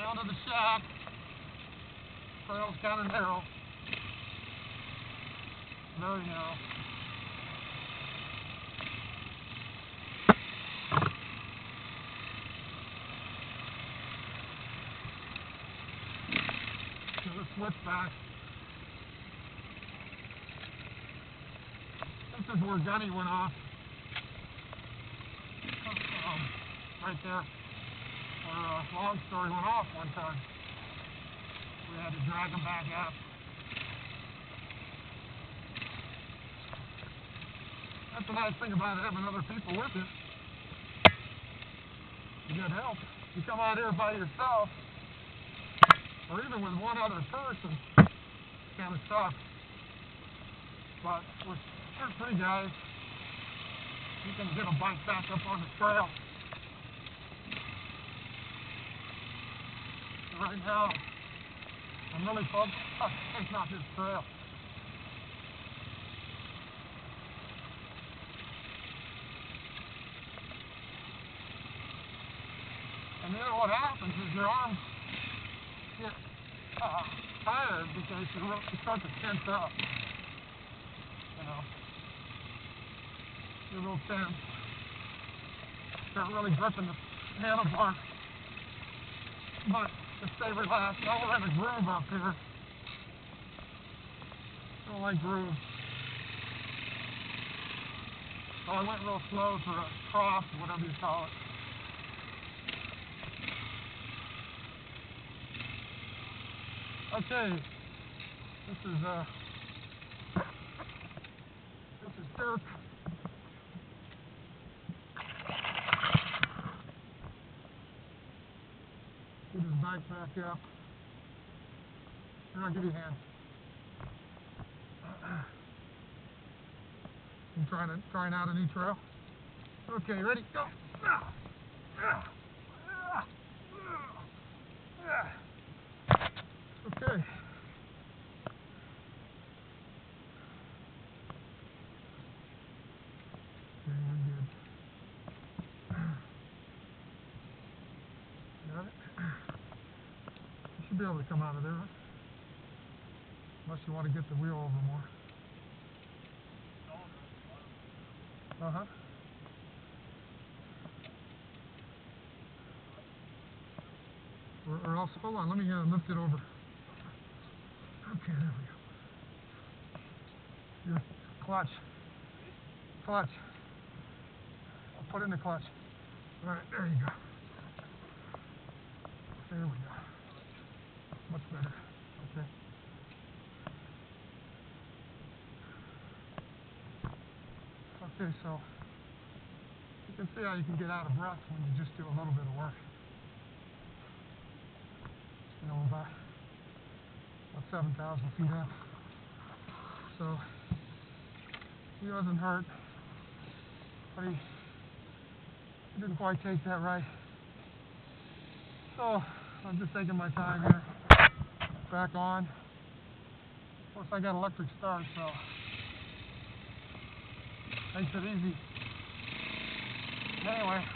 down to the shack. Trail's kind of narrow. Very narrow. There's a switchback. This is where Gunny went off. Right there. Where Long Story went off one time. We had to drag him back up. That's the nice thing about having other people with you. You get help. You come out here by yourself, or even with one other person, it's kind of tough. But with 2 or 3 guys, you can get a bike back up on the trail. Right now, I'm really focused on taking off this trail. And then what happens is your arms get tired because you start to tense up. You know, you're real tense. Start really gripping the handlebar. But to stay relaxed, now we're in a groove up here. I don't like grooves. So I went real slow for a cross, or whatever you call it. Okay, this is Dirk. Get his bike back up. And I'll give you a hand. You trying out a new trail? Okay, ready? Go. Okay. Very good. Got it? You should be able to come out of there. Unless you want to get the wheel over more. Uh-huh. Or else, hold on, let me lift it over. Okay, there we go. Your clutch. Clutch. I'll put in the clutch. All right, there you go. There we go. Much better. Okay. Okay, so you can see how you can get out of breath when you just do a little bit of work. You know, about 7,000 feet up. So he wasn't hurt, but he didn't quite take that right. So I'm just taking my time here. Back on. Of course, I got electric start, so makes it easy. Anyway.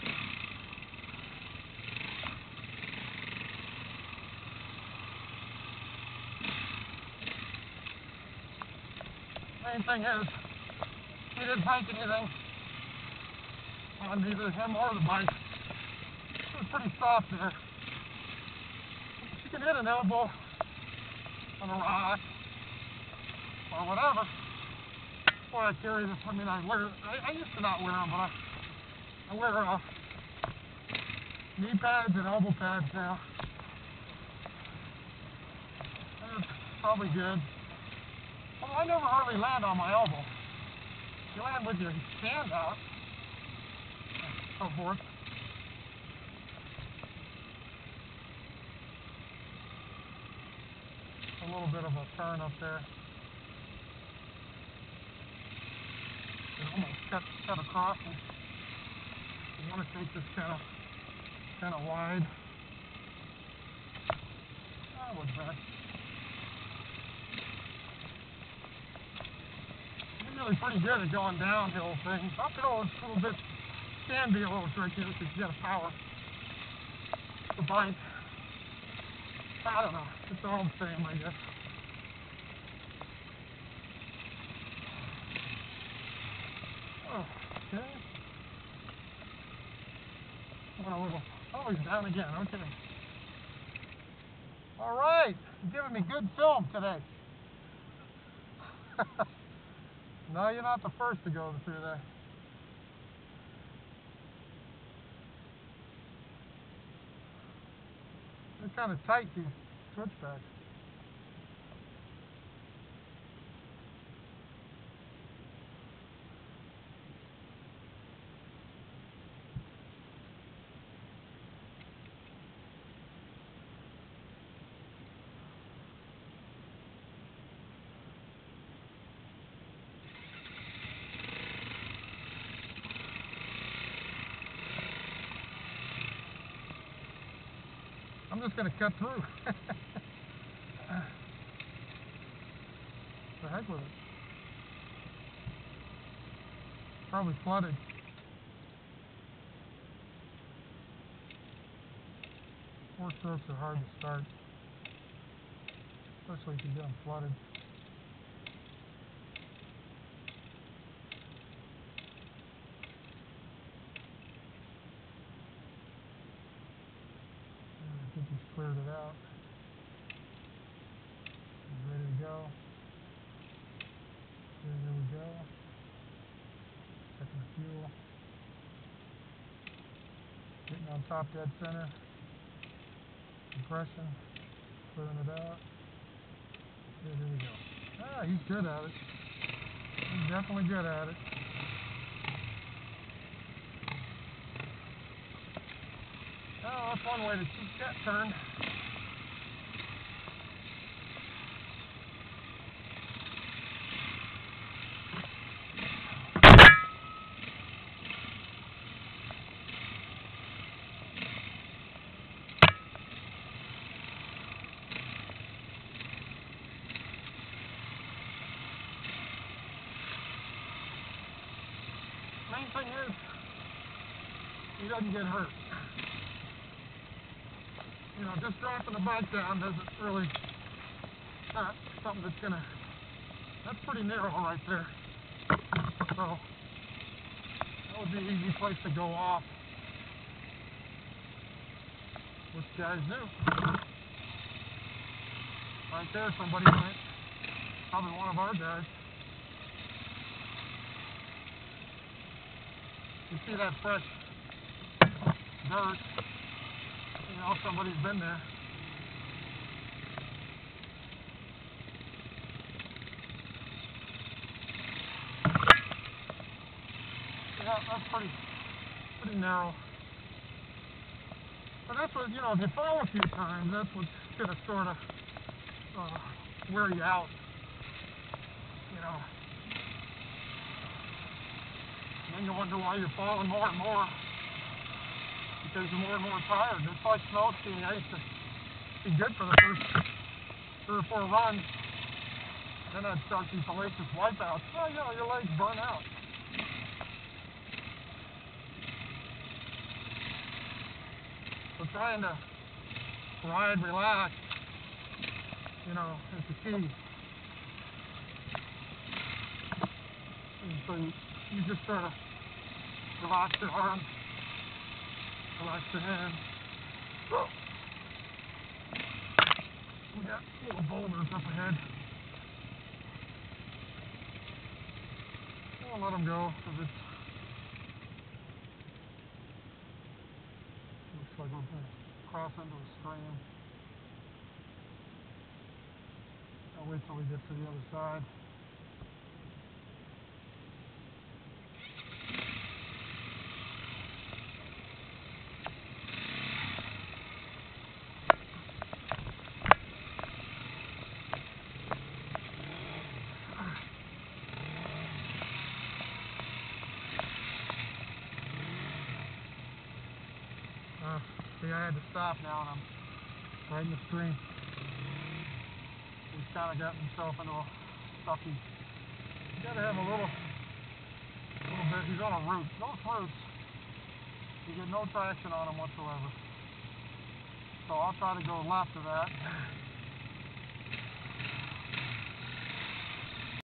Main thing is, he didn't break anything on either him or the bike. It was pretty soft there. You can hit an elbow on a rock or whatever. Boy, I carry this. I mean, I used to not wear them, but I wear knee pads and elbow pads now. That's probably good. Well, I never hardly land on my elbow. You land with your hand out, and so forth. A little bit of a turn up there. You almost cut across, and you want to take this kind of wide. That was bad. Really pretty good at going downhill things. Uphill is a little bit, can be a little tricky because you got to power the bike. I don't know. It's all the same, I guess. Oh, okay. Went a little. Oh, he's down again. Okay. All right. You're giving me good film today. No, you're not the first to go through that. They're kind of tight, these switchbacks. I'm just going to cut through. The heck with it. Probably flooded. Four strokes are hard to start, especially if you get them flooded. I think he's cleared it out. He's ready to go. There we go. Checking the fuel. Getting on top dead center. Compression. Clearing it out. Okay, there we go. Ah, he's good at it. He's definitely good at it. Oh, that's one way to keep that turned. Main thing is, he doesn't get hurt. You know, just dropping the bike down doesn't really, not something that's gonna, that's pretty narrow right there. So, that would be an easy place to go off. Which guys knew. Right there, somebody went. Probably one of our guys. You see that fresh dirt. You know, somebody's been there. Yeah, that's pretty narrow. But that's what, you know, if you fall a few times, that's what's going to sort of wear you out. You know. And then you wonder why you're falling more and more. Because you're more and more tired. Just like snow skiing, I used to be good for the first 3 or 4 runs. Then I'd start these hellacious wipeouts. Well, you know, your legs burn out. So trying to ride, relax, you know, is the key. And so you just sort of relax your arms, relax your hands. We got little boulders up ahead. We'll let them go because it looks like we're going to cross into a stream. I'll wait till we get to the other side. See, I had to stop now, and I'm right in the stream. He's kind of gotten himself into a sucky. You got to have a little bit. He's on a root. Those roots, you get no traction on them whatsoever. so I'll try to go left of that.